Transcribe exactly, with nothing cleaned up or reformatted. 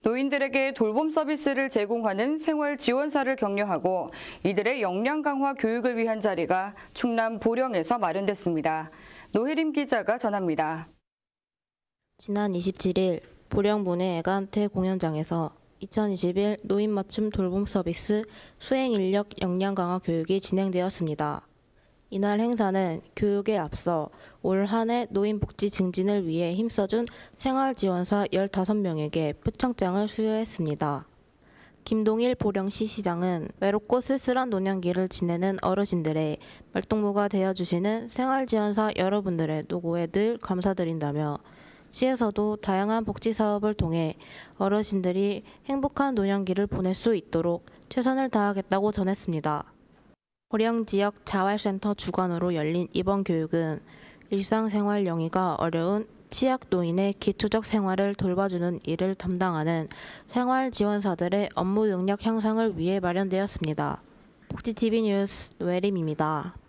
노인들에게 돌봄 서비스를 제공하는 생활지원사를 격려하고 이들의 역량 강화 교육을 위한 자리가 충남 보령에서 마련됐습니다. 노혜림 기자가 전합니다. 지난 이십칠일 보령 문해애간태 공연장에서 이천이십일 노인 맞춤 돌봄 서비스 수행 인력 역량 강화 교육이 진행되었습니다. 이날 행사는 교육에 앞서 올 한 해 노인 복지 증진을 위해 힘써준 생활지원사 열다섯 명에게 표창장을 수여했습니다. 김동일 보령시 시장은 외롭고 쓸쓸한 노년기를 지내는 어르신들의 말동무가 되어주시는 생활지원사 여러분들의 노고에 늘 감사드린다며 시에서도 다양한 복지 사업을 통해 어르신들이 행복한 노년기를 보낼 수 있도록 최선을 다하겠다고 전했습니다. 보령 지역 자활센터 주관으로 열린 이번 교육은 일상생활 영위가 어려운 취약 노인의 기초적 생활을 돌봐주는 일을 담당하는 생활지원사들의 업무 능력 향상을 위해 마련되었습니다. 복지티비 뉴스 노혜림입니다.